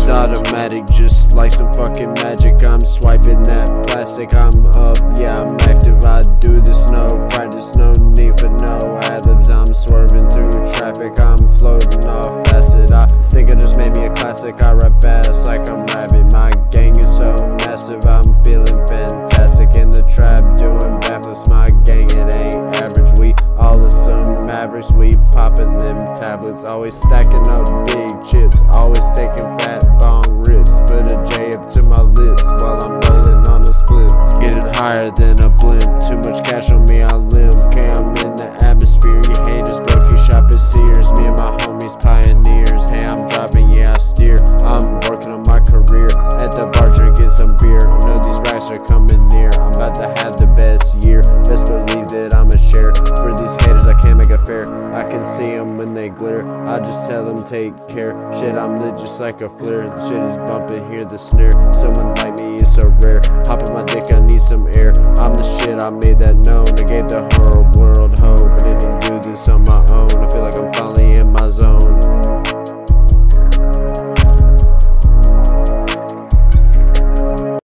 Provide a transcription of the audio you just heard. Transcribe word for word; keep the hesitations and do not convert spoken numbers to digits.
It's automatic, just like some fucking magic. I'm swiping that plastic, I'm up, yeah, I'm active. I do this, no practice, no need for no ad-libs. I'm swerving through traffic, I'm floating off acid. I think I just made me a classic. I rap fast like I'm rapping. My gang is so massive, I'm feeling fantastic. In the trap, doing backflips. My gang, it ain't average. We all assume average. We popping them tablets, always stacking up big chips, always taking fat bong rips. Put a J up to my lips while I'm rolling on a split. Getting higher than a blimp. Too much cash on me, I limp. Okay, I'm in the atmosphere. You haters broke, you shop at Sears. Me and my homies pioneers. Hey, I'm dropping, yeah, I steer. I'm working on my career. At the bar drinking some beer. I know these racks are coming near. I'm about to have the best year. Best believe that I'ma share. For these haters, I can't make a fair. I can see them when they glitter. I just tell them take care. Shit, I'm lit just like a flare. The shit is bumping, hear the snare. Someone like me is so rare. Hop on my dick, I need some air. I'm the shit, I made that known. I gave the whole world hope, but didn't do this on my